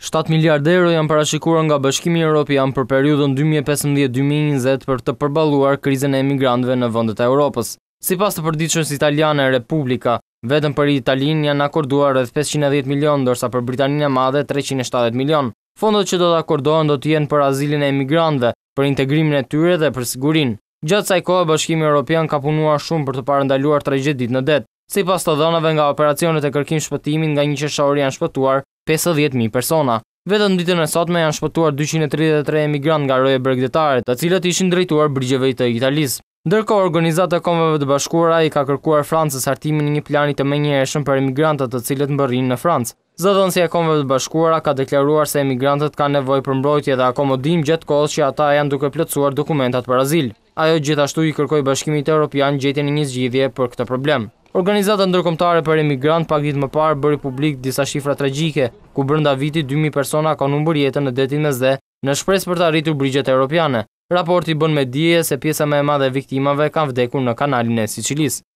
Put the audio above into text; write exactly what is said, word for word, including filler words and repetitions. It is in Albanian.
shtat miliardë euro janë parashikuar nga Bashkimi Evropian për periudhën dy mijë e pesëmbëdhjetë deri në dy mijë e njëzet për të përballuar krizën e emigrantëve në vendet e Europës. Sipas të përditshmërisë italiane Repubblika, vetëm për Italinë janë akorduar rreth pesëqind e dhjetë milion, ndërsa për Britaninë e Madhe treqind e shtatëdhjetë milion. Fondet që do të akordohen do të jenë për azilin e emigrantëve, për integrimin e tyre dhe për sigurinë. Gjatë kësaj kohe Bashkimi Evropian ka punuar shumë për të parandaluar tragjedit në det. Sipas të dhënave nga operacionet e kërkim shpëtimit, nga një qershor janë shpëtuar pesëdhjetë mijë persona. Vetëm në ditën e sotme janë shpëtuar dyqind e tridhjetë e tre emigrantë nga roje bregdetare, të cilët ishin drejtuar brigjeve të Italisë. Ndërkohë, Organizata e Kombeve të Bashkuara i ka kërkuar Francës hartimin e një plani të menjëhershëm për emigrantët të cilët mbërrin në Francë. Zëdhënësia e Kombeve të Bashkuara ka deklaruar se emigrantët kanë nevojë për mbrojtje dhe akomodim gjatë kohës që ata janë duke plotësuar dokumentat për azil. Ajo gjithashtu i kërkoi Bashkimit Evropian gjetjen e një zgjidhje për këtë problem. Organizata ndërkombëtare për emigrant pak ditë më parë bëri publik disa shifra tragjike, ku brenda vitit dy mijë persona kanë humbur jetën në detin Mesdhe në shpresë për të arritur brigjet europiane. Raporti bën me dije se pjesa më e madhe e viktimave kanë vdekur në kanalin e Sicilisë.